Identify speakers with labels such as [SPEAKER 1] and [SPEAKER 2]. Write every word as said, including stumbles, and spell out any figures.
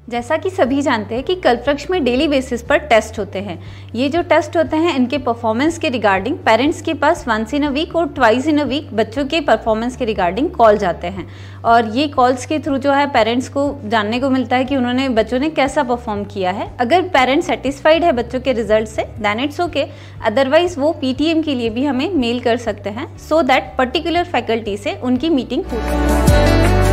[SPEAKER 1] जैसा कि सभी जानते हैं कि कल्पवृक्ष में डेली बेसिस पर टेस्ट होते हैं। ये जो टेस्ट होते हैं इनके परफॉर्मेंस के रिगार्डिंग पेरेंट्स के पास वंस इन अ वीक और ट्वाइस इन अ वीक बच्चों के परफॉर्मेंस के रिगार्डिंग कॉल जाते हैं और ये कॉल्स के थ्रू जो है पेरेंट्स को जानने को मिलता है कि उन्होंने बच्चों ने कैसा परफॉर्म किया है। अगर पेरेंट्स सेटिस्फाइड है बच्चों के रिजल्ट से देन इट्स ओके, अदरवाइज वो पीटीएम के लिए भी हमें मेल कर सकते हैं सो दैट पर्टिकुलर फैकल्टी से उनकी मीटिंग हो सके।